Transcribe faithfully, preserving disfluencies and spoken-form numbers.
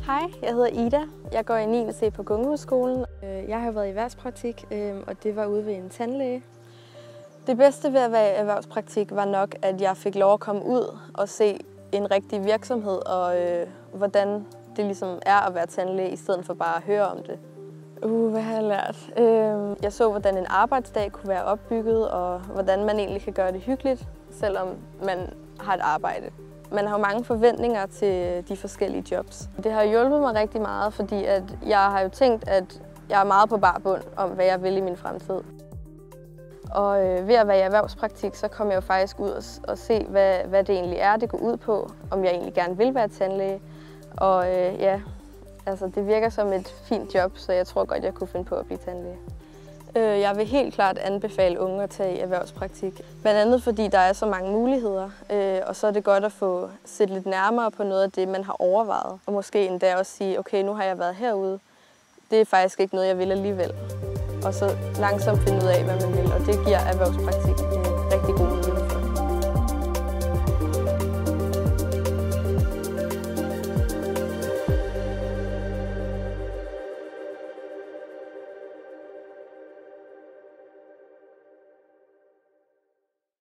Hej, jeg hedder Ida. Jeg går i niende C på Gungehusskolen. Jeg har været i erhvervspraktik, og det var ude ved en tandlæge. Det bedste ved at være i erhvervspraktik var nok, at jeg fik lov at komme ud og se en rigtig virksomhed, og øh, hvordan det ligesom er at være tandlæge, i stedet for bare at høre om det. Uh, hvad har jeg lært? Øh, jeg så, hvordan en arbejdsdag kunne være opbygget, og hvordan man egentlig kan gøre det hyggeligt, selvom man har et arbejde. Man har jo mange forventninger til de forskellige jobs. Det har hjulpet mig rigtig meget, fordi at jeg har jo tænkt, at jeg er meget på bar bund om, hvad jeg vil i min fremtid. Og øh, ved at være i erhvervspraktik, så kom jeg jo faktisk ud og, og se, hvad, hvad det egentlig er, det går ud på. Om jeg egentlig gerne vil være tandlæge. Og øh, ja, altså det virker som et fint job, så jeg tror godt, jeg kunne finde på at blive tandlæge. Øh, jeg vil helt klart anbefale unge at tage i erhvervspraktik. Blandt andet fordi der er så mange muligheder, øh, og så er det godt at få set lidt nærmere på noget af det, man har overvejet. Og måske endda også sige, okay, nu har jeg været herude. Det er faktisk ikke noget, jeg vil alligevel. Og så langsomt finde ud af, hvad man vil, og det giver erhvervspraktik.